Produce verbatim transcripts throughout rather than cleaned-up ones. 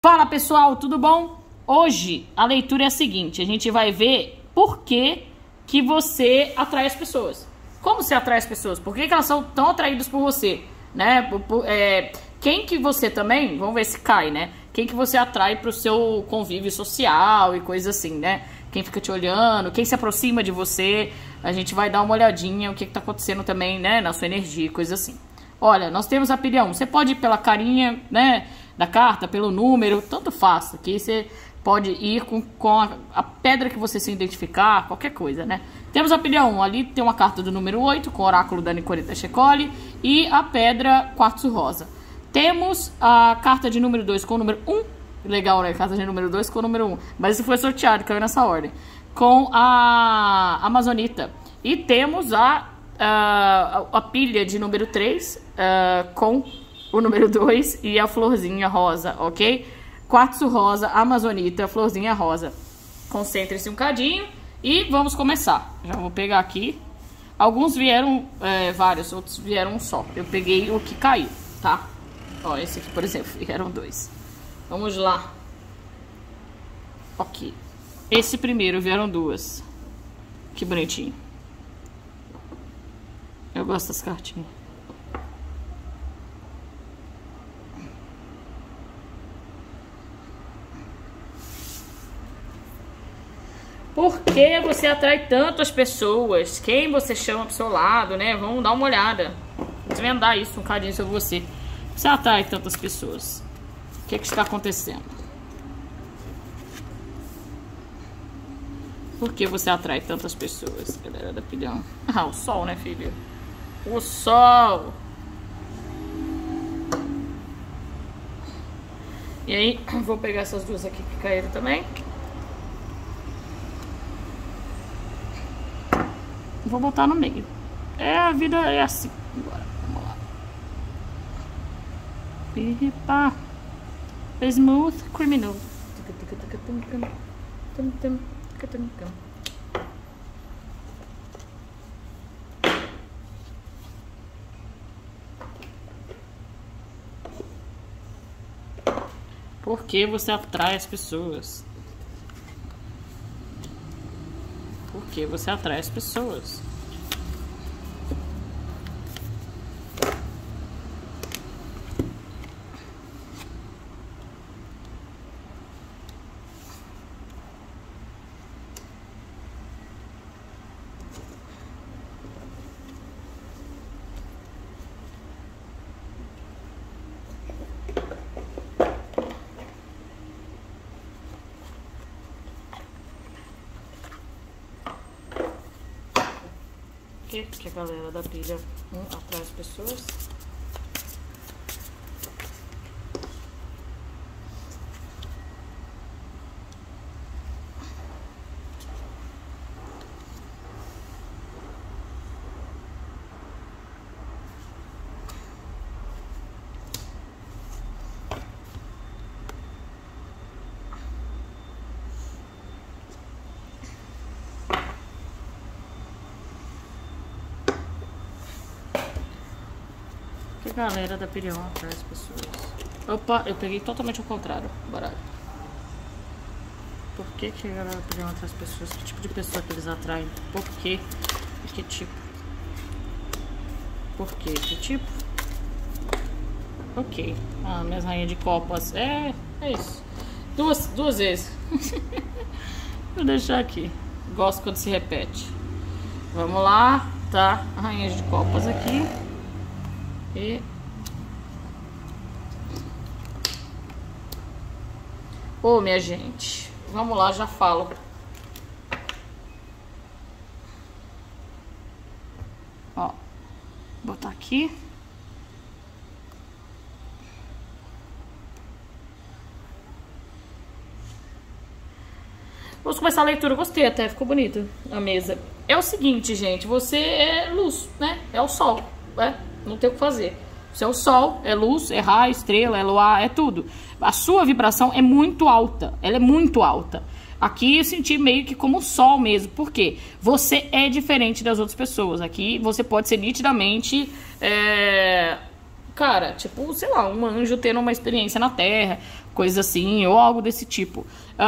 Fala pessoal, tudo bom? Hoje a leitura é a seguinte, a gente vai ver por que, que você atrai as pessoas. Como você atrai as pessoas? Por que, que elas são tão atraídas por você? Né? Por, por, é, quem que você também, vamos ver se cai, né? Quem que você atrai para o seu convívio social e coisas assim, né? Quem fica te olhando, quem se aproxima de você, a gente vai dar uma olhadinha o que está acontecendo também, né? Na sua energia, coisa assim. Olha, nós temos a pilhão, você pode ir pela carinha, né? Da carta, pelo número, tanto faz. Aqui você pode ir com, com a, a pedra que você se identificar, qualquer coisa, né? Temos a pilha um, ali tem uma carta do número oito, com o oráculo da Nicoreta Checoli, e a pedra quartzo rosa. Temos a carta de número dois com o número um, legal, né? Carta de número dois com o número um, mas isso foi sorteado, caiu nessa ordem, com a amazonita. E temos a, a, a pilha de número três, uh, com o número dois e a florzinha rosa, ok? Quartzo rosa, amazonita, florzinha rosa. Concentre-se um cadinho e vamos começar. Já vou pegar aqui. Alguns vieram, é, vários, outros vieram um só. Eu peguei o que caiu, tá? Ó, esse aqui, por exemplo, vieram dois. Vamos lá. Ok. Esse primeiro vieram duas. Que bonitinho. Eu gosto das cartinhas. Por que você atrai tanto as pessoas? Quem você chama pro seu lado, né? Vamos dar uma olhada. Desvendar isso um bocadinho sobre você. Você atrai tantas pessoas. O que é que está acontecendo? Por que você atrai tantas pessoas, galera da pilhão? Ah, o sol, né, filho? O sol. E aí, vou pegar essas duas aqui que caíram também. Vou botar no meio. É, a vida é assim. Agora, vamos lá. Pipa. Smooth criminal. Por que você atrai as pessoas? Porque você atrai as pessoas. Que a galera da pilha um, atrai as pessoas. Galera da pilhão atrai as pessoas. Opa, eu peguei totalmente ao contrário o baralho. Por que que a galera da pilhão atrai as pessoas? Que tipo de pessoa que eles atraem? Por quê? E que tipo? Por quê? Que tipo? Ok. Ah, minhas rainhas de copas. É, é isso. Duas, duas vezes. Vou deixar aqui. Gosto quando se repete. Vamos lá. Tá, rainhas de copas aqui. E... Ô, oh, minha gente, vamos lá, já falo. Ó, botar aqui. Vamos começar a leitura. Gostei até, ficou bonito a mesa. É o seguinte, gente, você é luz, né? É o sol, né? Não tem o que fazer. Você é o sol, é luz, é raio, estrela, é luar, é tudo. A sua vibração é muito alta. Ela é muito alta. Aqui eu senti meio que como o sol mesmo. Por quê? Você é diferente das outras pessoas. Aqui você pode ser nitidamente... É... cara, tipo, sei lá, um anjo tendo uma experiência na Terra, coisa assim, ou algo desse tipo.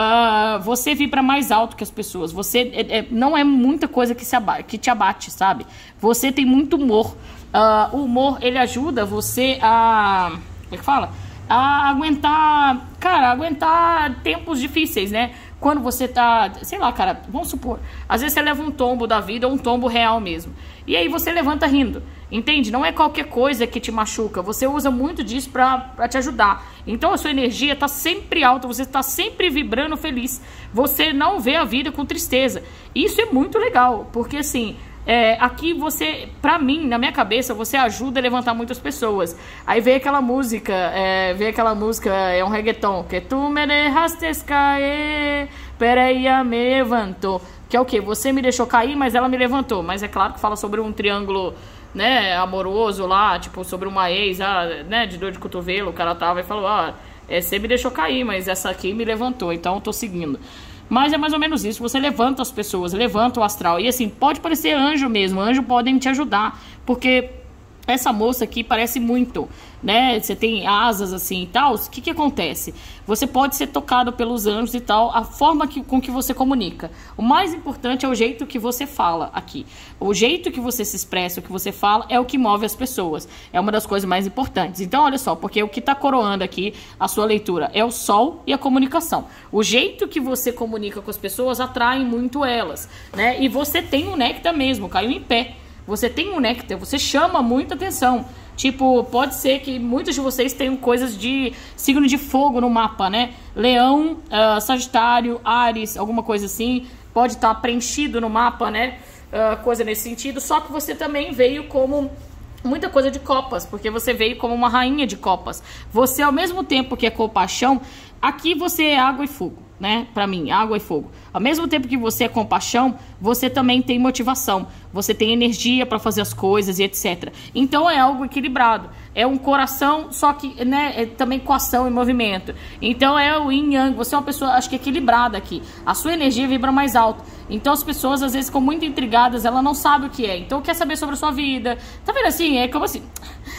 Uh, você vibra mais alto que as pessoas. Você é, é, não é muita coisa que, se abate, que te abate, sabe? Você tem muito humor. Uh, o humor, ele ajuda você a... Como é que fala? A aguentar, cara, aguentar tempos difíceis, né? Quando você tá, sei lá, cara, vamos supor, às vezes você leva um tombo da vida, ou um tombo real mesmo. E aí você levanta rindo, entende? Não é qualquer coisa que te machuca, você usa muito disso pra, pra te ajudar. Então a sua energia tá sempre alta, você tá sempre vibrando feliz. Você não vê a vida com tristeza. Isso é muito legal, porque assim... É, aqui você, pra mim, na minha cabeça, você ajuda a levantar muitas pessoas. Aí vem aquela música, é, vem aquela música, é um reggaeton, que tu me dejaste cair, peraí, me levantou. Que é o quê? Você me deixou cair, mas ela me levantou. Mas é claro que fala sobre um triângulo, né, amoroso lá, tipo, sobre uma ex, ah, né, de dor de cotovelo, o cara tava e falou, ah, é, você me deixou cair, mas essa aqui me levantou, então eu tô seguindo. Mas é mais ou menos isso, você levanta as pessoas, levanta o astral. E assim, pode parecer anjo mesmo, anjo podem te ajudar, porque essa moça aqui parece muito, né? Você tem asas assim e tal. O que que acontece? Você pode ser tocado pelos anjos e tal, a forma que, com que você comunica. O mais importante é o jeito que você fala aqui. O jeito que você se expressa, o que você fala, é o que move as pessoas. É uma das coisas mais importantes. Então, olha só, porque o que está coroando aqui a sua leitura é o sol e a comunicação. O jeito que você comunica com as pessoas atrai muito elas, né? E você tem um néctar mesmo, caiu em pé. Você tem um néctar, você chama muita atenção. Tipo, pode ser que muitos de vocês tenham coisas de signo de fogo no mapa, né? Leão, uh, Sagitário, Áries, alguma coisa assim. Pode estar preenchido no mapa, né? Uh, coisa nesse sentido. Só que você também veio como muita coisa de copas, porque você veio como uma rainha de copas. Você, ao mesmo tempo que é compaixão, aqui você é água e fogo, né? Pra mim, água e fogo. Ao mesmo tempo que você é compaixão, você também tem motivação. Você tem energia para fazer as coisas e etcétera. Então é algo equilibrado. É um coração, só que, né, é também com ação e movimento. Então é o yin yang. Você é uma pessoa, acho que equilibrada aqui. A sua energia vibra mais alto. Então as pessoas às vezes ficam muito intrigadas, ela não sabe o que é. Então quer saber sobre a sua vida. Tá vendo assim? É como assim...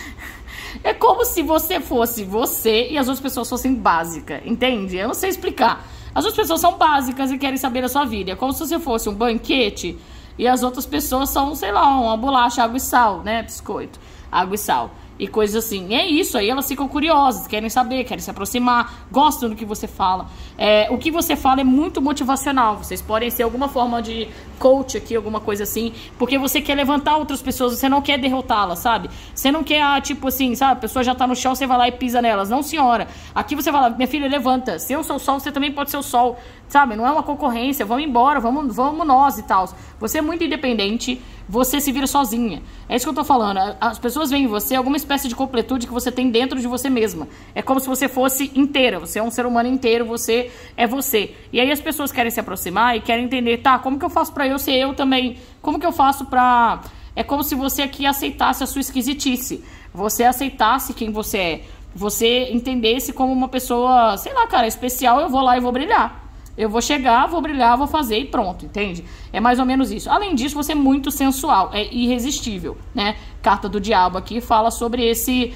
É como se você fosse você e as outras pessoas fossem básicas, entende? Eu não sei explicar. As outras pessoas são básicas e querem saber da sua vida. É como se você fosse um banquete e as outras pessoas são, sei lá, uma bolacha, água e sal, né? Biscoito, água e sal. E coisas assim. E é isso, aí elas ficam curiosas, querem saber, querem se aproximar, gostam do que você fala. É, o que você fala é muito motivacional. Vocês podem ser alguma forma de coach aqui, alguma coisa assim, porque você quer levantar outras pessoas, você não quer derrotá-las, sabe? Você não quer, ah, tipo assim, sabe? A pessoa já tá no chão, você vai lá e pisa nelas. Não, senhora. Aqui você vai lá, minha filha, levanta. Se eu sou o sol, você também pode ser o sol, sabe? Não é uma concorrência, vamos embora, vamos, vamos nós e tal. Você é muito independente, você se vira sozinha. É isso que eu tô falando. As pessoas veem em você alguma espécie de completude que você tem dentro de você mesma. É como se você fosse inteira. Você é um ser humano inteiro, você é você. E aí as pessoas querem se aproximar e querem entender, tá, como que eu faço pra eu ser eu também? Como que eu faço pra... É como se você aqui aceitasse a sua esquisitice. Você aceitasse quem você é. Você entendesse como uma pessoa, sei lá, cara, especial, eu vou lá e vou brilhar. Eu vou chegar, vou brilhar, vou fazer e pronto, entende? É mais ou menos isso. Além disso, você é muito sensual, é irresistível, né? Carta do Diabo aqui fala sobre esse...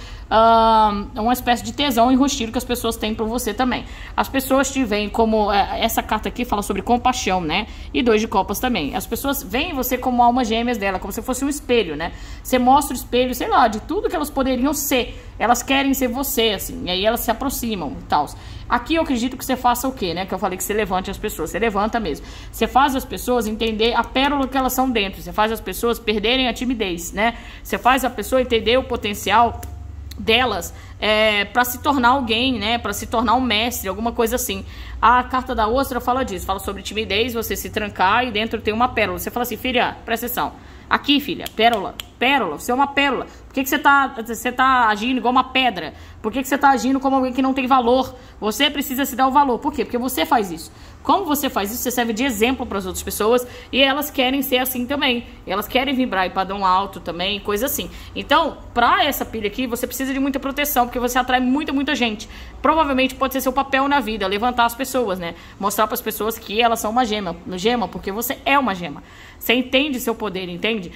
Uh, uma espécie de tesão enrustido que as pessoas têm por você também. As pessoas te veem como... Uh, essa carta aqui fala sobre compaixão, né? E dois de copas também. As pessoas veem você como almas gêmeas dela, como se fosse um espelho, né? Você mostra o espelho, sei lá, de tudo que elas poderiam ser. Elas querem ser você, assim. E aí elas se aproximam e tal. Aqui eu acredito que você faça o quê, né? Que eu falei que você levante as pessoas. Você levanta mesmo. Você faz as pessoas entender a pérola que elas são dentro. Você faz as pessoas perderem a timidez, né? Você faz a pessoa entender o potencial delas é, para se tornar alguém, né? Para se tornar um mestre, alguma coisa assim. A carta da ostra fala disso. Fala sobre timidez, você se trancar e dentro tem uma pérola. Você fala assim, filha, presta atenção. Aqui, filha, pérola, pérola, você é uma pérola. Por que, que você tá, você tá agindo igual uma pedra? Por que, que você tá agindo como alguém que não tem valor? Você precisa se dar o valor. Por quê? Porque você faz isso. Como você faz isso, você serve de exemplo para as outras pessoas e elas querem ser assim também. Elas querem vibrar em padrão alto também, coisa assim. Então, para essa pilha aqui, você precisa de muita proteção, porque você atrai muita, muita gente. Provavelmente pode ser seu papel na vida, levantar as pessoas, né? Mostrar para as pessoas que elas são uma gema, gema, porque você é uma gema. Você entende seu poder, entende?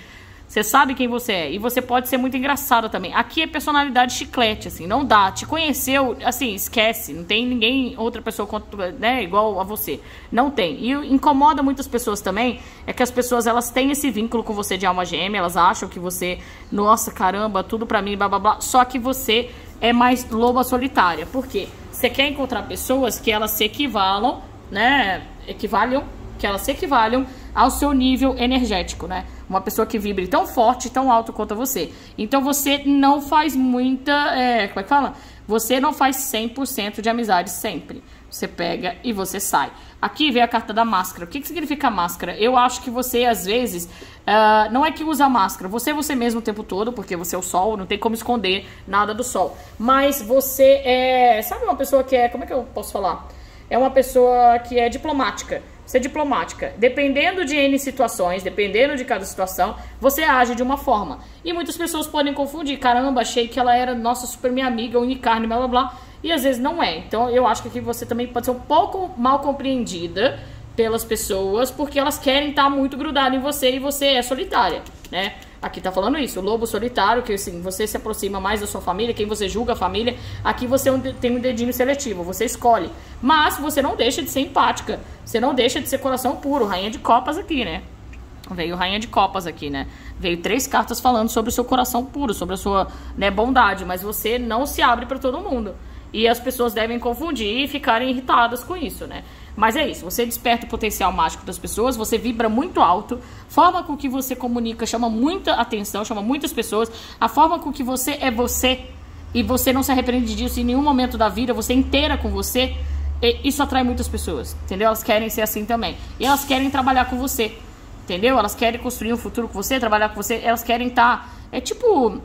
Você sabe quem você é. E você pode ser muito engraçada também. Aqui é personalidade chiclete, assim. Não dá. Te conheceu, assim, esquece. Não tem ninguém, outra pessoa, né, igual a você. Não tem. E incomoda muitas pessoas também. É que as pessoas, elas têm esse vínculo com você de alma gêmea. Elas acham que você, nossa, caramba, tudo pra mim, blá, blá, blá. Só que você é mais loba solitária. Por quê? Você quer encontrar pessoas que elas se equivalam, né? Equivalham, que elas se equivalham ao seu nível energético, né? Uma pessoa que vibre tão forte, tão alto quanto você. Então você não faz muita... É, como é que fala? Você não faz cem por cento de amizade sempre. Você pega e você sai. Aqui vem a carta da máscara. O que, que significa máscara? Eu acho que você, às vezes, uh, não é que usa máscara. Você é você mesmo o tempo todo, porque você é o sol, não tem como esconder nada do sol. Mas você é... Sabe uma pessoa que é... Como é que eu posso falar? É uma pessoa que é diplomática. Você é diplomática. Dependendo de N situações, dependendo de cada situação, você age de uma forma. E muitas pessoas podem confundir. Caramba, achei que ela era, nossa, super minha amiga, unicarne, blá, blá, blá. E às vezes não é. Então eu acho que aqui você também pode ser um pouco mal compreendida pelas pessoas, porque elas querem estar muito grudadas em você e você é solitária, né? Aqui tá falando isso, o lobo solitário, que assim, você se aproxima mais da sua família, quem você julga a família. Aqui você tem um dedinho seletivo, você escolhe. Mas você não deixa de ser empática, você não deixa de ser coração puro, rainha de copas aqui, né? Veio rainha de copas aqui, né? Veio três cartas falando sobre o seu coração puro, sobre a sua, né, bondade, mas você não se abre para todo mundo. E as pessoas devem confundir e ficarem irritadas com isso, né? Mas é isso, você desperta o potencial mágico das pessoas, você vibra muito alto, forma com que você comunica chama muita atenção, chama muitas pessoas, a forma com que você é você, e você não se arrepende disso em nenhum momento da vida, você é inteira com você, isso atrai muitas pessoas, entendeu? Elas querem ser assim também, e elas querem trabalhar com você, entendeu? Elas querem construir um futuro com você, trabalhar com você, elas querem estar, é tipo...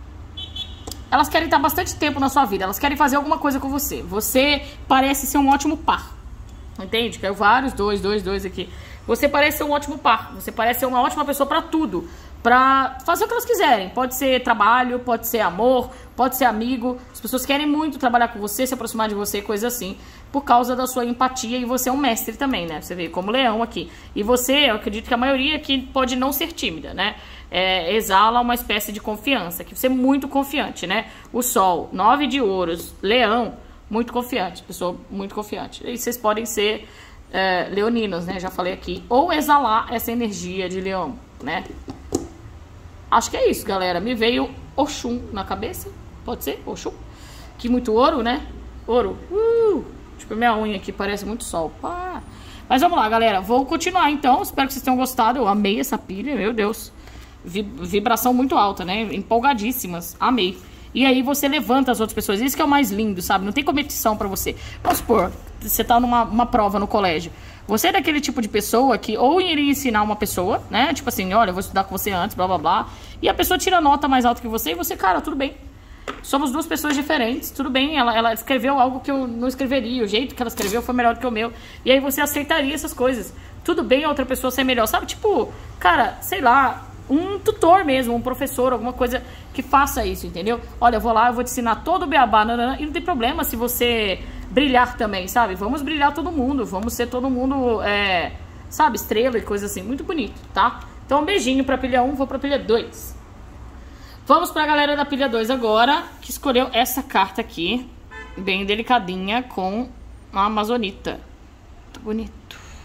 Elas querem estar bastante tempo na sua vida, elas querem fazer alguma coisa com você, você parece ser um ótimo par. Entende? Caiu vários, dois, dois, dois aqui. Você parece ser um ótimo par. Você parece ser uma ótima pessoa pra tudo. Pra fazer o que elas quiserem. Pode ser trabalho, pode ser amor, pode ser amigo. As pessoas querem muito trabalhar com você, se aproximar de você, coisa assim. Por causa da sua empatia. E você é um mestre também, né? Você vê como leão aqui. E você, eu acredito que a maioria aqui pode não ser tímida, né? É, exala uma espécie de confiança. Que você é muito confiante, né? O sol, nove de ouros, leão. Muito confiante, pessoa muito confiante. E vocês podem ser é, leoninos, né? Já falei aqui. Ou exalar essa energia de leão, né? Acho que é isso, galera. Me veio Oxum na cabeça. Pode ser? Oxum. Que muito ouro, né? Ouro. Uh! Tipo, minha unha aqui parece muito sol. Pá. Mas vamos lá, galera. Vou continuar, então. Espero que vocês tenham gostado. Eu amei essa pilha, meu Deus. Vibração muito alta, né? Empolgadíssimas. Amei. E aí você levanta as outras pessoas. Isso que é o mais lindo, sabe? Não tem competição pra você. Vamos supor, você tá numa uma prova no colégio. Você é daquele tipo de pessoa que ou iria ensinar uma pessoa, né? Tipo assim, olha, eu vou estudar com você antes, blá, blá, blá. E a pessoa tira nota mais alta que você e você, cara, tudo bem. Somos duas pessoas diferentes, tudo bem. Ela, ela escreveu algo que eu não escreveria. O jeito que ela escreveu foi melhor do que o meu. E aí você aceitaria essas coisas. Tudo bem a outra pessoa ser melhor, sabe? Tipo, cara, sei lá... Um tutor mesmo, um professor, alguma coisa que faça isso, entendeu? Olha, eu vou lá, eu vou te ensinar todo o beabá, nanana, e não tem problema se você brilhar também, sabe? Vamos brilhar todo mundo, vamos ser todo mundo, é, sabe, estrela e coisa assim, muito bonito, tá? Então um beijinho pra pilha um, vou pra pilha dois. Vamos pra galera da pilha dois agora, que escolheu essa carta aqui, bem delicadinha, com a Amazonita. Muito bonito.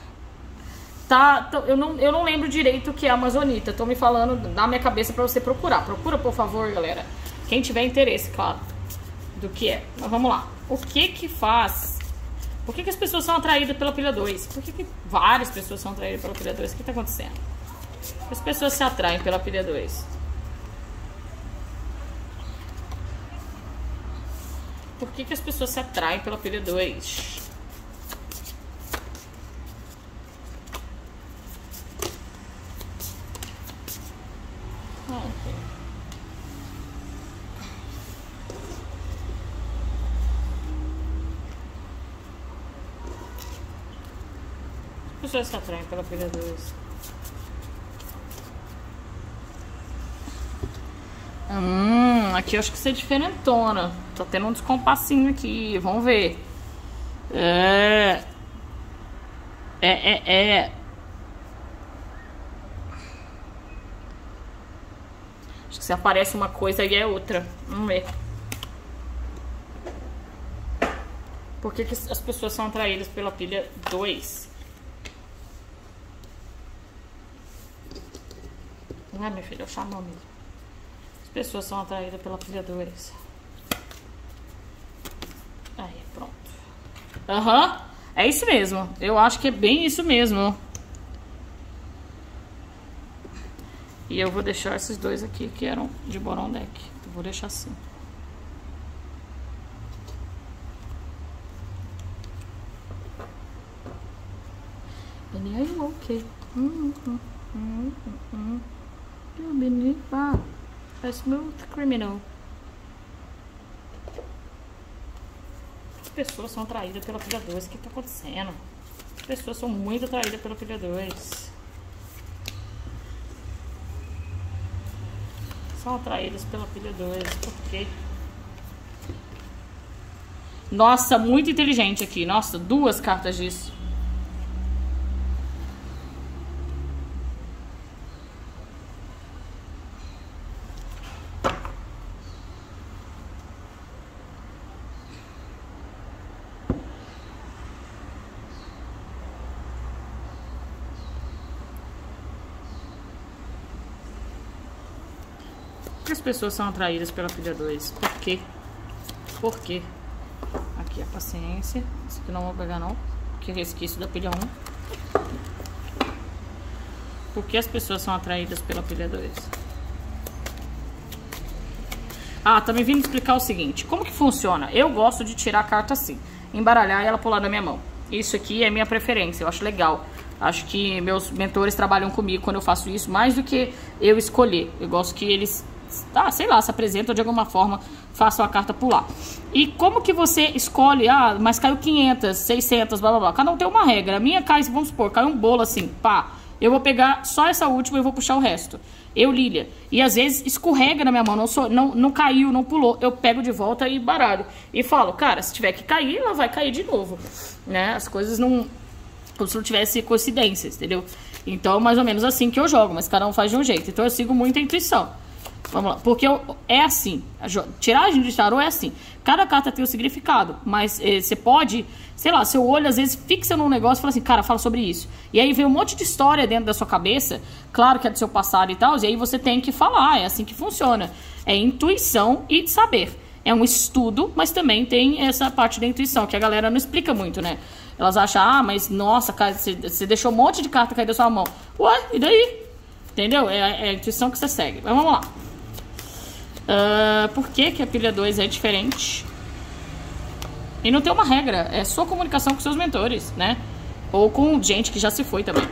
Tá, eu não, eu não lembro direito o que é a Amazonita. Tô me falando na minha cabeça pra você procurar. Procura, por favor, galera. Quem tiver interesse, claro, do que é. Mas vamos lá. O que que faz... Por que que as pessoas são atraídas pela pilha dois? Por que que várias pessoas são atraídas pela pilha dois? O que tá acontecendo? As pessoas se atraem pela pilha dois. Por que que as pessoas se atraem pela pilha dois? As pessoas se atraem pela pilha dois. Hum, aqui eu acho que você é diferentona. Tô tendo um descompassinho aqui. Vamos ver. É. É, é, é. Se aparece uma coisa e é outra. Vamos ver. Por que, que as pessoas são atraídas pela pilha dois? Ah, meu filho, eu chamo mesmo. As pessoas são atraídas pela pilha dois. Aí, pronto. Aham, uhum, é isso mesmo. Eu acho que é bem isso mesmo. E eu vou deixar esses dois aqui que eram de Boron Deck. Eu vou deixar assim. And are you okay? Hum, hum, hum, hum. You believe that? A smooth criminal. As pessoas são atraídas pela pilha dois. O que tá acontecendo? As pessoas são muito atraídas pela pilha dois. São atraídas pela pilha dois. Por quê? Nossa, muito inteligente aqui. Nossa, duas cartas disso. As pessoas são atraídas pela pilha dois. Por quê? Por quê? Aqui a paciência. Isso aqui não vou pegar não, que é resquício da pilha um. Por que as pessoas são atraídas pela pilha dois? Ah, tá me vindo explicar o seguinte. Como que funciona? Eu gosto de tirar a carta assim, embaralhar e ela pular da minha mão. Isso aqui é minha preferência, eu acho legal. Acho que meus mentores trabalham comigo quando eu faço isso, mais do que eu escolher. Eu gosto que eles, ah, sei lá, se apresentam de alguma forma, façam a carta pular. E como que você escolhe? Ah, mas caiu quinhentas, seiscentas, blá blá blá. Cada um tem uma regra. A minha cai, vamos supor, caiu um bolo assim, pá. Eu vou pegar só essa última e vou puxar o resto. Eu, Lilia. E às vezes escorrega na minha mão, não, sou, não, não caiu, não pulou. Eu pego de volta e baralho. E falo, cara, se tiver que cair, ela vai cair de novo. Né? As coisas não... Como se não tivesse coincidências, entendeu? Então, mais ou menos assim que eu jogo, mas cada um faz de um jeito. Então, eu sigo muita intuição. Vamos lá. Porque eu, é assim. A tiragem de tarô é assim. Cada carta tem um significado, mas eh, você pode, sei lá, seu olho às vezes fixa num negócio e fala assim, cara, fala sobre isso. E aí vem um monte de história dentro da sua cabeça, claro que é do seu passado e tal, e aí você tem que falar, é assim que funciona. É intuição e saber. É um estudo, mas também tem essa parte da intuição, que a galera não explica muito, né? Elas acham, ah, mas nossa, cara, você, você deixou um monte de carta cair da sua mão. Ué, e daí? Entendeu? É, é a intuição que você segue. Mas vamos lá. Uh, por que que a pilha dois é diferente? E não tem uma regra. É sua comunicação com seus mentores, né? Ou com gente que já se foi também.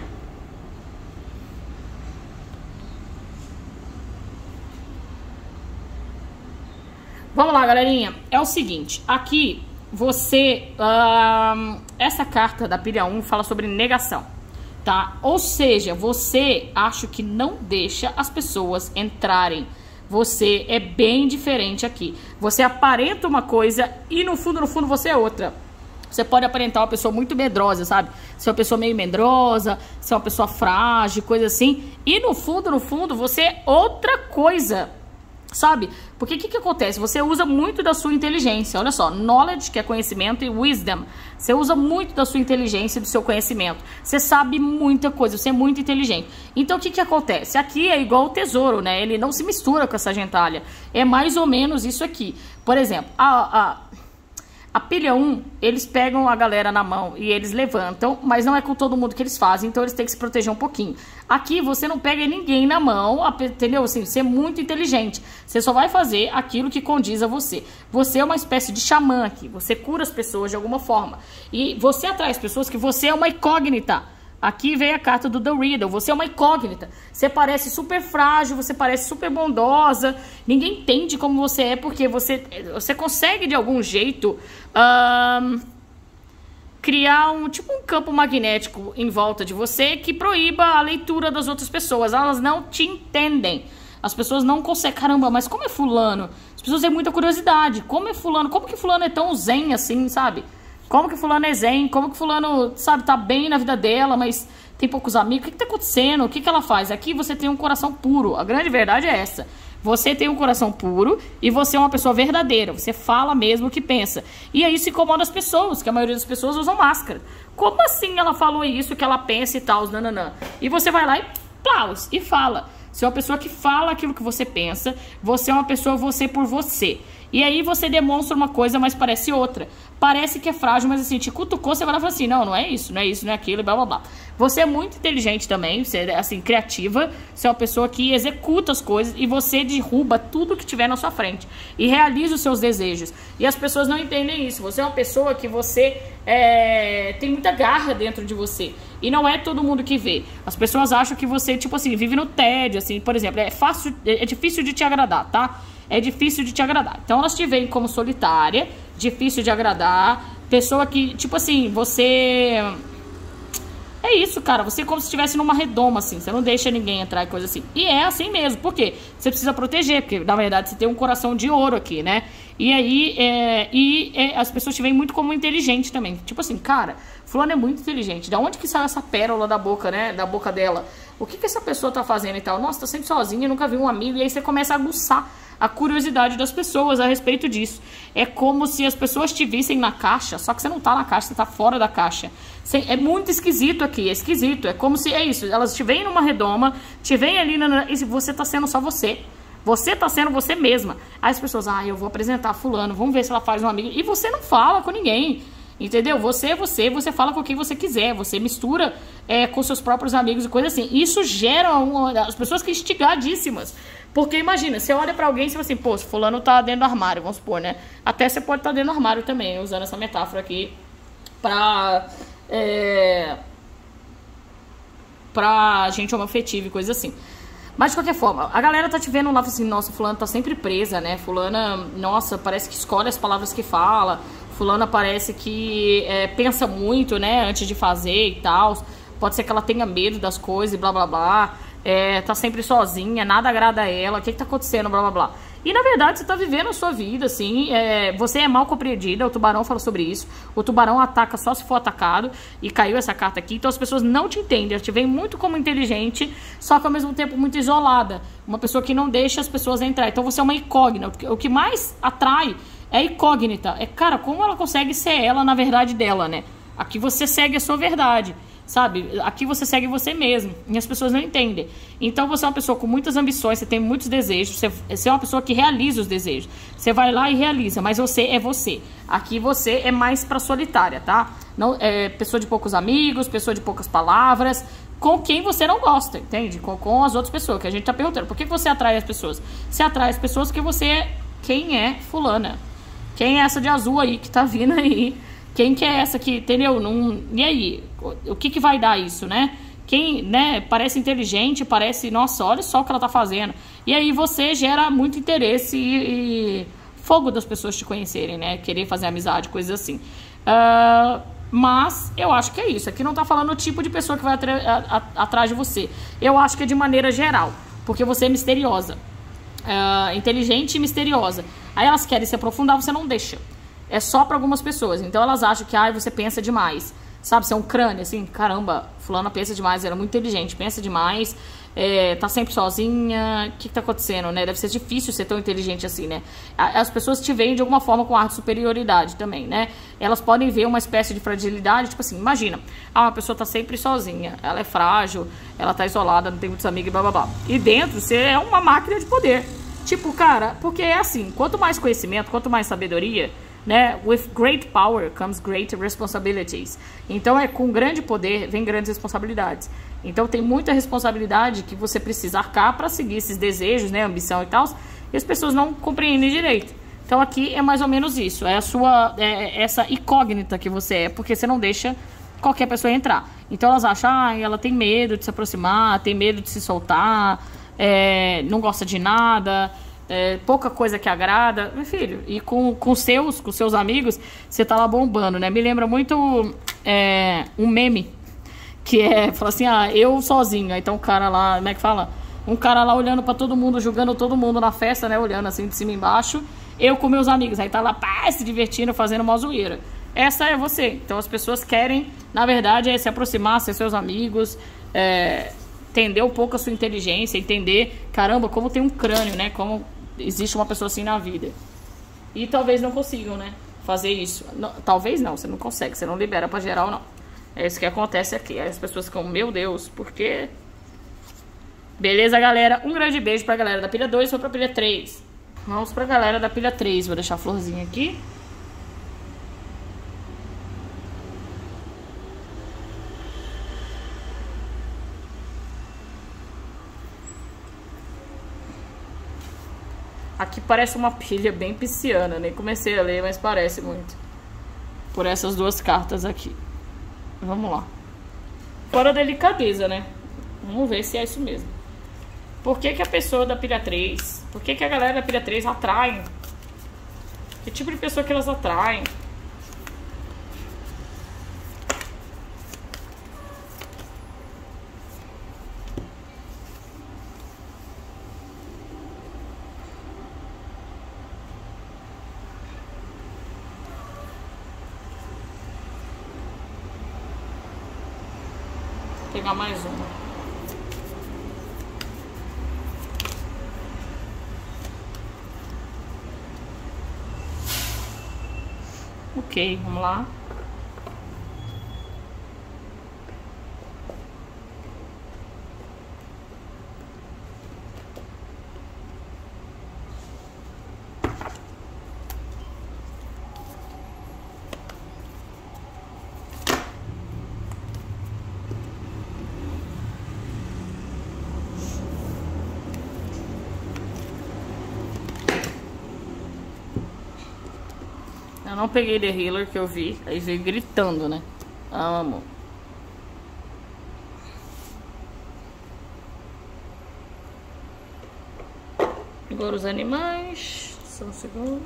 Vamos lá, galerinha. É o seguinte. Aqui... Você, uh, essa carta da pilha um fala sobre negação, tá? Ou seja, você acha que não deixa as pessoas entrarem. Você é bem diferente aqui. Você aparenta uma coisa e no fundo, no fundo, você é outra. Você pode aparentar uma pessoa muito medrosa, sabe? Ser uma pessoa meio medrosa, ser uma pessoa frágil, coisa assim. E no fundo, no fundo, você é outra coisa. Sabe? Porque o que, que acontece? Você usa muito da sua inteligência. Olha só, knowledge, que é conhecimento, e wisdom. Você usa muito da sua inteligência e do seu conhecimento. Você sabe muita coisa, você é muito inteligente. Então, o que, que acontece? Aqui é igual o tesouro, né? Ele não se mistura com essa gentalha. É mais ou menos isso aqui. Por exemplo, a... a A pilha um, eles pegam a galera na mão e eles levantam, mas não é com todo mundo que eles fazem, então eles têm que se proteger um pouquinho. Aqui você não pega ninguém na mão, entendeu? Assim, você é muito inteligente. Você só vai fazer aquilo que condiz a você. Você é uma espécie de xamã aqui, você cura as pessoas de alguma forma. E você atrai as pessoas que você é uma incógnita. Aqui veio a carta do The Riddle. Você é uma incógnita. Você parece super frágil, você parece super bondosa. Ninguém entende como você é, porque você, você consegue de algum jeito um, criar um tipo um campo magnético em volta de você que proíba a leitura das outras pessoas. Elas não te entendem. As pessoas não conseguem. Caramba, mas como é fulano? As pessoas têm muita curiosidade. Como é fulano? Como que fulano é tão zen assim, sabe? Como que fulano é zen? Como que fulano, sabe, tá bem na vida dela, mas tem poucos amigos? O que que tá acontecendo? O que que ela faz? Aqui você tem um coração puro. A grande verdade é essa. Você tem um coração puro e você é uma pessoa verdadeira. Você fala mesmo o que pensa. E aí isso incomoda as pessoas, que a maioria das pessoas usam máscara. Como assim ela falou isso, que ela pensa e tal, nananã? E você vai lá e plaus, e fala. Você é uma pessoa que fala aquilo que você pensa. Você é uma pessoa você por você. E aí você demonstra uma coisa, mas parece outra. Parece que é frágil, mas assim, te cutucou, você vai lá e fala assim, não, não é isso, não é isso, não é aquilo, blá, blá, blá. Você é muito inteligente também, você é, assim, criativa. Você é uma pessoa que executa as coisas e você derruba tudo que tiver na sua frente. E realiza os seus desejos. E as pessoas não entendem isso. Você é uma pessoa que você é, tem muita garra dentro de você. E não é todo mundo que vê. As pessoas acham que você, tipo assim, vive no tédio, assim, por exemplo. É fácil, é difícil de te agradar, tá? É difícil de te agradar. Então elas te veem como solitária, difícil de agradar, pessoa que, tipo assim, você... É isso, cara, você é como se estivesse numa redoma, assim, você não deixa ninguém entrar e coisa assim. E é assim mesmo, por quê? Você precisa proteger, porque na verdade você tem um coração de ouro aqui, né? E aí, é, e é, as pessoas te veem muito como inteligente também. Tipo assim, cara, fulano é muito inteligente. Da onde que saiu essa pérola da boca, né? Da boca dela? O que que essa pessoa tá fazendo e tal? Nossa, tá sempre sozinha, nunca vi um amigo. E aí você começa a aguçar a curiosidade das pessoas a respeito disso. É como se as pessoas te vissem na caixa, só que você não tá na caixa, você tá fora da caixa. É muito esquisito aqui, é esquisito. É como se, é isso, elas te veem numa redoma, te veem ali, na, e você tá sendo só você. Você tá sendo você mesma. Aí as pessoas, ah, eu vou apresentar fulano, vamos ver se ela faz um amigo. E você não fala com ninguém, entendeu? Você é você, você fala com quem você quiser, você mistura é, com seus próprios amigos e coisa assim. Isso gera uma, as pessoas que instigadíssimas. Porque imagina, você olha pra alguém e você fala assim, pô, se fulano tá dentro do armário, vamos supor, né? Até você pode estar tá dentro do armário também, usando essa metáfora aqui pra... É, pra gente homoafetiva e coisa assim. Mas de qualquer forma, a galera tá te vendo lá assim, nossa, fulano tá sempre presa, né? Fulana, nossa, parece que escolhe as palavras que fala. Fulana parece que é, pensa muito, né, antes de fazer e tal. Pode ser que ela tenha medo das coisas e blá blá blá. É, tá sempre sozinha, nada agrada a ela. O que que tá acontecendo, blá blá blá. E na verdade você tá vivendo a sua vida, assim, é, você é mal compreendida, o Tubarão fala sobre isso, o Tubarão ataca só se for atacado, e caiu essa carta aqui, então as pessoas não te entendem, elas te veem muito como inteligente, só que ao mesmo tempo muito isolada, uma pessoa que não deixa as pessoas entrar, então você é uma incógnita, o que mais atrai é incógnita, é, cara, como ela consegue ser ela na verdade dela, né? Aqui você segue a sua verdade. Sabe, aqui você segue você mesmo e as pessoas não entendem. Então você é uma pessoa com muitas ambições, você tem muitos desejos, você, você é uma pessoa que realiza os desejos. Você vai lá e realiza, mas você é você. Aqui você é mais pra solitária, tá? Não, é pessoa de poucos amigos, pessoa de poucas palavras, com quem você não gosta, entende? Com, com as outras pessoas, que a gente tá perguntando. Por que você atrai as pessoas? Você atrai as pessoas porque você é... Quem é fulana? Quem é essa de azul aí que tá vindo aí? Quem que é essa que, entendeu? Não, e aí? O que que vai dar isso, né? Quem, né, parece inteligente, parece, nossa, olha só o que ela tá fazendo. E aí você gera muito interesse e, e fogo das pessoas te conhecerem, né? Querer fazer amizade, coisas assim. Uh, mas eu acho que é isso. Aqui não tá falando o tipo de pessoa que vai atra- a, a, atrás de você. Eu acho que é de maneira geral, porque você é misteriosa. Uh, inteligente e misteriosa. Aí elas querem se aprofundar, você não deixa. É só pra algumas pessoas. Então elas acham que, ah, você pensa demais. Sabe, você é um crânio, assim, caramba, fulana pensa demais, ela é muito inteligente, pensa demais, é, tá sempre sozinha, o que que tá acontecendo, né? Deve ser difícil ser tão inteligente assim, né? As pessoas te veem de alguma forma com ar de superioridade também, né? Elas podem ver uma espécie de fragilidade, tipo assim, imagina, ah, uma pessoa tá sempre sozinha, ela é frágil, ela tá isolada, não tem muitos amigos e blá blá blá. E dentro você é uma máquina de poder. Tipo, cara, porque é assim, quanto mais conhecimento, quanto mais sabedoria, né? With great power comes great responsibilities. Então, é com grande poder vem grandes responsabilidades. Então, tem muita responsabilidade que você precisa arcar para seguir esses desejos, né? Ambição e tal. E as pessoas não compreendem direito. Então, aqui é mais ou menos isso. É a sua, é essa incógnita que você é, porque você não deixa qualquer pessoa entrar. Então, elas acham, ah, ela tem medo de se aproximar, tem medo de se soltar, é, não gosta de nada. É, pouca coisa que agrada, meu filho, e com, com seus com seus amigos, você tá lá bombando, né? Me lembra muito é, um meme que é, fala assim, ah, eu sozinho, aí tá um cara lá, como é que fala? Um cara lá olhando pra todo mundo, julgando todo mundo na festa, né? Olhando assim de cima e embaixo, eu com meus amigos, aí tá lá, pá, se divertindo, fazendo uma zoeira. Essa é você. Então as pessoas querem, na verdade, é se aproximar, ser seus amigos, é, entender um pouco a sua inteligência, entender, caramba, como tem um crânio, né? Como existe uma pessoa assim na vida. E talvez não consigam, né? Fazer isso. Não, talvez não, você não consegue, você não libera pra geral, não. É isso que acontece aqui. Aí as pessoas ficam, meu Deus, por quê? Beleza, galera? Um grande beijo pra galera da pilha dois ou pra pilha três. Vamos pra galera da pilha três. Vou deixar a florzinha aqui. Aqui parece uma pilha bem pisciana. Nem comecei a ler, mas parece muito. Por essas duas cartas aqui. Vamos lá. Fora delicadeza, né? Vamos ver se é isso mesmo. Por que que a pessoa da pilha três... Por que que a galera da pilha três atrai? Que tipo de pessoa que elas atraem? Vou pegar mais uma. Ok, vamos lá. Eu não peguei The Healer que eu vi. Aí veio gritando, né? Amo. Agora os animais. Só um segundo.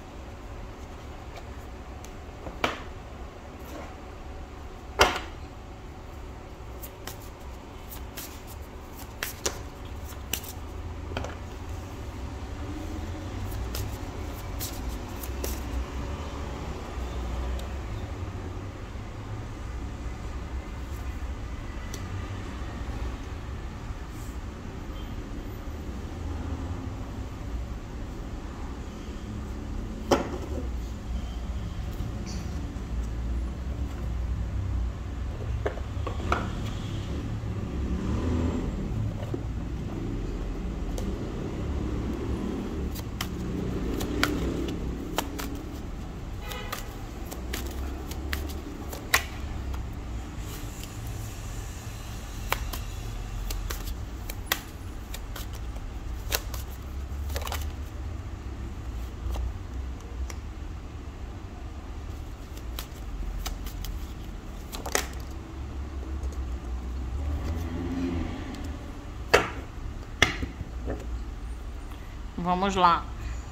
Vamos lá.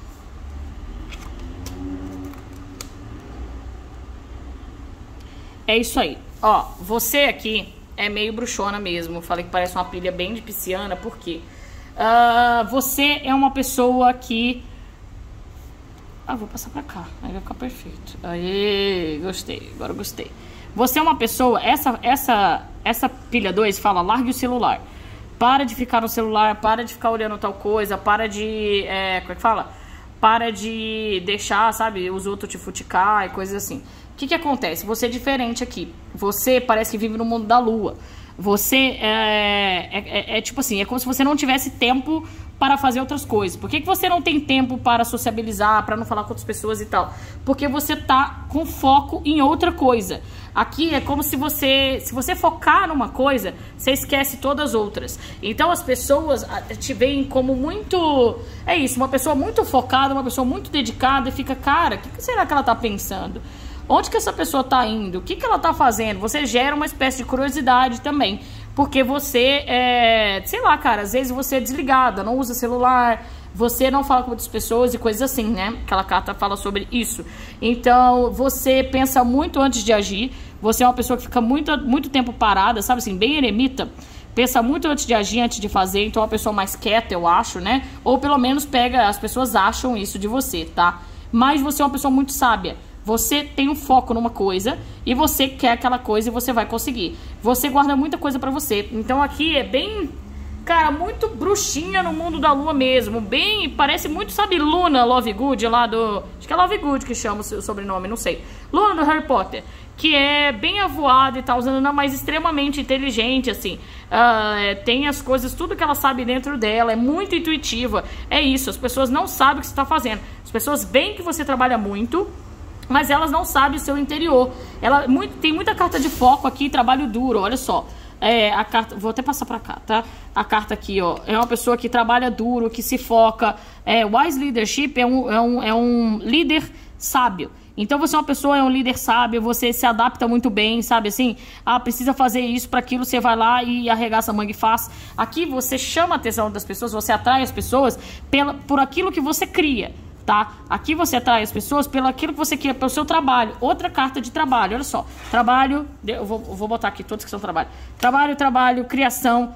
É isso aí. Ó, você aqui é meio bruxona mesmo. Falei que parece uma pilha bem de pisciana, por quê? Uh, você é uma pessoa que... Ah, vou passar pra cá. Aí vai ficar perfeito. Aê, gostei. Agora gostei. Você é uma pessoa... Essa, essa, essa pilha dois fala, largue o celular. Para de ficar no celular, para de ficar olhando tal coisa, para de... É, como é que fala? Para de deixar, sabe, os outros te futicar e coisas assim. O que que acontece? Você é diferente aqui. Você parece que vive no mundo da lua. Você é, é, é, é tipo assim, é como se você não tivesse tempo para fazer outras coisas. Por que que você não tem tempo para sociabilizar, para não falar com outras pessoas e tal? Porque você tá com foco em outra coisa. Aqui é como se você, se você focar numa coisa, você esquece todas as outras. Então as pessoas te veem como muito... É isso, uma pessoa muito focada, uma pessoa muito dedicada e fica, cara, o que, que será que ela tá pensando? Onde que essa pessoa tá indo? O que que ela tá fazendo? Você gera uma espécie de curiosidade também. Porque você, é, sei lá, cara, às vezes você é desligada, não usa celular, você não fala com outras pessoas e coisas assim, né? Aquela carta fala sobre isso. Então, você pensa muito antes de agir. Você é uma pessoa que fica muito, muito tempo parada, sabe assim, bem eremita. Pensa muito antes de agir, antes de fazer. Então, é uma pessoa mais quieta, eu acho, né? Ou pelo menos pega, as pessoas acham isso de você, tá? Mas você é uma pessoa muito sábia. Você tem um foco numa coisa e você quer aquela coisa e você vai conseguir. Você guarda muita coisa pra você. Então aqui é bem, cara, muito bruxinha no mundo da lua mesmo. Bem, parece muito, sabe, Luna Lovegood lá do... Acho que é Lovegood que chama o seu sobrenome, não sei. Luna do Harry Potter. Que é bem avoada e tal, usando, mas extremamente inteligente, assim. Uh, tem as coisas, tudo que ela sabe dentro dela, é muito intuitiva. É isso, as pessoas não sabem o que você está fazendo. As pessoas veem que você trabalha muito, mas elas não sabem o seu interior. Ela muito, tem muita carta de foco aqui, trabalho duro, olha só. É, a carta, vou até passar pra cá, tá? A carta aqui, ó, é uma pessoa que trabalha duro, que se foca. É, wise leadership é um, é um, é um líder sábio. Então você é uma pessoa, é um líder sábio, você se adapta muito bem, sabe assim? Ah, precisa fazer isso para aquilo, você vai lá e arregaça a manga e faz. Aqui você chama a atenção das pessoas, você atrai as pessoas pela, por aquilo que você cria, tá? Aqui você atrai as pessoas pelo aquilo que você cria, pelo seu trabalho. Outra carta de trabalho, olha só. Trabalho, eu vou, eu vou botar aqui todos que são trabalho. Trabalho, trabalho, criação,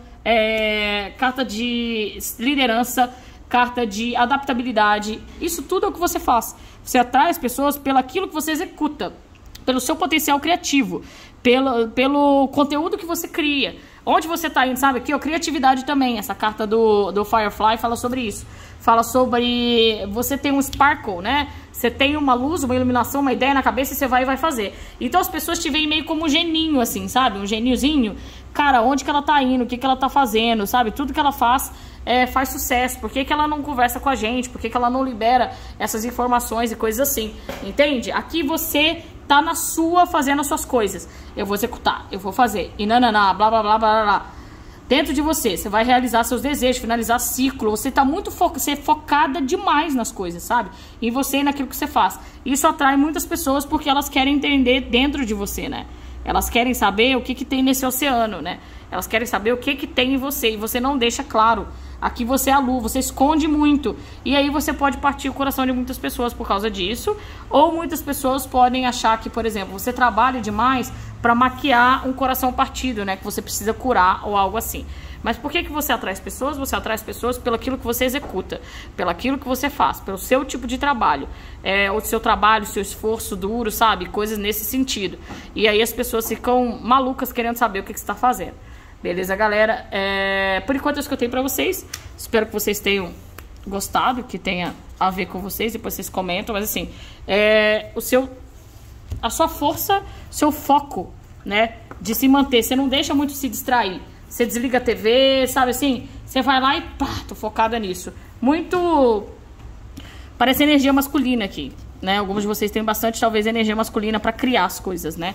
é, carta de liderança, carta de adaptabilidade. Isso tudo é o que você faz. Você atrai as pessoas pelo aquilo que você executa, pelo seu potencial criativo, pelo, pelo conteúdo que você cria. Onde você está indo, sabe? Aqui, ó, criatividade também. Essa carta do, do Firefly fala sobre isso. Fala sobre você tem um sparkle, né? Você tem uma luz, uma iluminação, uma ideia na cabeça e você vai e vai fazer. Então as pessoas te veem meio como um geninho, assim, sabe? Um geniozinho. Cara, onde que ela tá indo? O que que ela tá fazendo, sabe? Tudo que ela faz é, faz sucesso. Por que que ela não conversa com a gente? Por que que ela não libera essas informações e coisas assim? Entende? Aqui você tá na sua, fazendo as suas coisas. Eu vou executar, eu vou fazer. E nananã, blá, blá, blá, blá, blá. Dentro de você, você vai realizar seus desejos, finalizar ciclo. Você tá muito fo você é focada demais nas coisas, sabe? Em você e naquilo que você faz. Isso atrai muitas pessoas porque elas querem entender dentro de você, né? Elas querem saber o que que tem nesse oceano, né? Elas querem saber o que que tem em você e você não deixa claro. Aqui você é a lua, você esconde muito. E aí você pode partir o coração de muitas pessoas por causa disso. Ou muitas pessoas podem achar que, por exemplo, você trabalha demais para maquiar um coração partido, né? Que você precisa curar ou algo assim. Mas por que que você atrai as pessoas? Você atrai as pessoas pelo aquilo que você executa, pelo aquilo que você faz, pelo seu tipo de trabalho. É, o seu trabalho, o seu esforço duro, sabe? Coisas nesse sentido. E aí as pessoas ficam malucas querendo saber o que que você está fazendo. Beleza, galera? É, por enquanto é isso que eu tenho pra vocês. Espero que vocês tenham gostado, que tenha a ver com vocês. Depois vocês comentam. Mas assim, é, o seu, a sua força, seu foco, né? De se manter. Você não deixa muito se distrair. Você desliga a T V, sabe assim? Você vai lá e pá, tô focada nisso. Muito... Parece energia masculina aqui, né? Alguns de vocês têm bastante, talvez, energia masculina pra criar as coisas, né?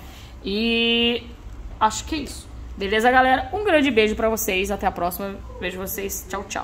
E acho que é isso. Beleza, galera? Um grande beijo pra vocês. Até a próxima. Vejo vocês. Tchau, tchau.